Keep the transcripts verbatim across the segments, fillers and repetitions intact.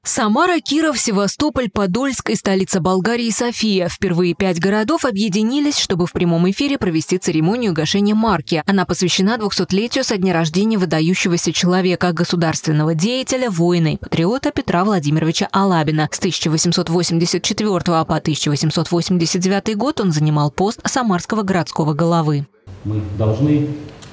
Самара, Киров, Севастополь, Подольск и столица Болгарии София. Впервые пять городов объединились, чтобы в прямом эфире провести церемонию гашения марки. Она посвящена двухсотлетию со дня рождения выдающегося человека, государственного деятеля, воина и патриота Петра Владимировича Алабина. С тысяча восемьсот восемьдесят четвёртого по тысяча восемьсот восемьдесят девятый год он занимал пост самарского городского головы. Мы должны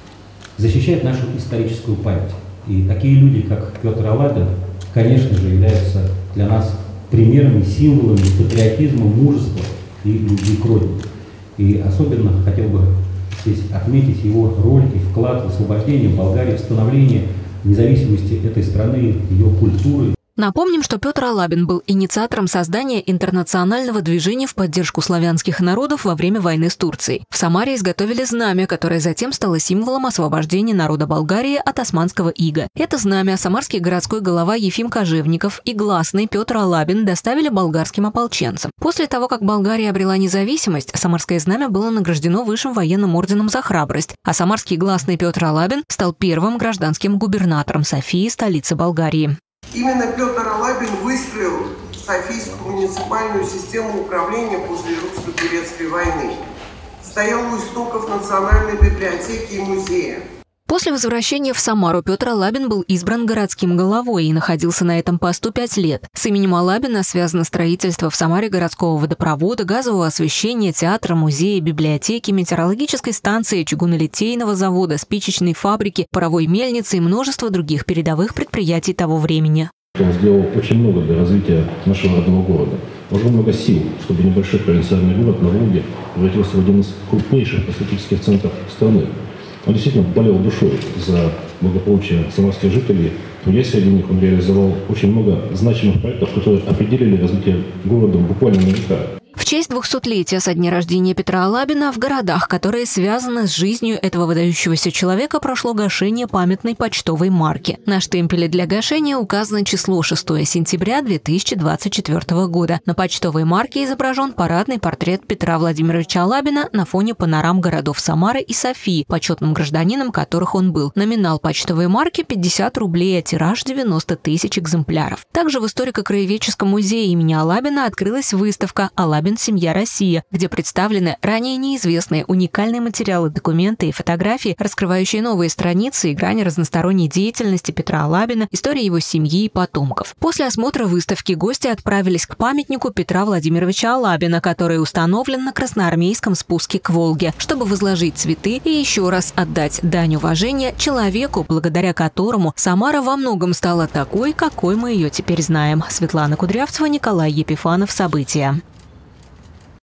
защищать нашу историческую память. И такие люди, как Петр Алабин, конечно же, являются для нас примерами, символами патриотизма, мужества и любви к родине. И особенно хотел бы здесь отметить его роль и вклад в освобождение Болгарии, в становление независимости этой страны, ее культуры. Напомним, что Петр Алабин был инициатором создания интернационального движения в поддержку славянских народов во время войны с Турцией. В Самаре изготовили знамя, которое затем стало символом освобождения народа Болгарии от османского ига. Это знамя самарский городской голова Ефим Кожевников и гласный Петр Алабин доставили болгарским ополченцам. После того, как Болгария обрела независимость, самарское знамя было награждено высшим военным орденом за храбрость, а самарский гласный Петр Алабин стал первым гражданским губернатором Софии, столицы Болгарии. Именно Петр Алабин выстроил Софийскую муниципальную систему управления после русско-турецкой войны. Стоял у истоков Национальной библиотеки и музея. После возвращения в Самару Петр Алабин был избран городским головой и находился на этом посту пять лет. С именем Алабина связано строительство в Самаре городского водопровода, газового освещения, театра, музея, библиотеки, метеорологической станции, чугунолитейного завода, спичечной фабрики, паровой мельницы и множество других передовых предприятий того времени. Он сделал очень много для развития нашего родного города. Вложил много сил, чтобы небольшой провинциальный город на Волге превратился в один из крупнейших статистических центров страны. Он действительно болел душой за благополучие самарских жителей. Трудясь среди них, он реализовал очень много значимых проектов, которые определили развитие города буквально на века. В честь двухсотлетия со дня рождения Петра Алабина в городах, которые связаны с жизнью этого выдающегося человека, прошло гашение памятной почтовой марки. На штемпеле для гашения указано число шестое сентября две тысячи двадцать четвёртого года. На почтовой марке изображен парадный портрет Петра Владимировича Алабина на фоне панорам городов Самары и Софии, почетным гражданином которых он был. Номинал почтовой марки – пятьдесят рублей, а тираж – девяносто тысяч экземпляров. Также в историко-краеведческом музее имени Алабина открылась выставка «Алабин. Семья. Россия», где представлены ранее неизвестные уникальные материалы, документы и фотографии, раскрывающие новые страницы и грани разносторонней деятельности Петра Алабина, истории его семьи и потомков. После осмотра выставки гости отправились к памятнику Петра Владимировича Алабина, который установлен на красноармейском спуске к Волге, чтобы возложить цветы и еще раз отдать дань уважения человеку, благодаря которому Самара во многом стала такой, какой мы ее теперь знаем. Светлана Кудрявцева, Николай Епифанов. События.